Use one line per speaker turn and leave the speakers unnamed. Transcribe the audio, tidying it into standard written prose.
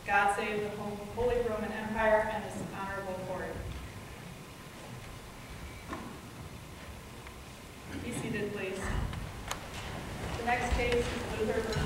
God save the Holy Roman Empire and this honorable court. Be seated, please. The next case is Luther versus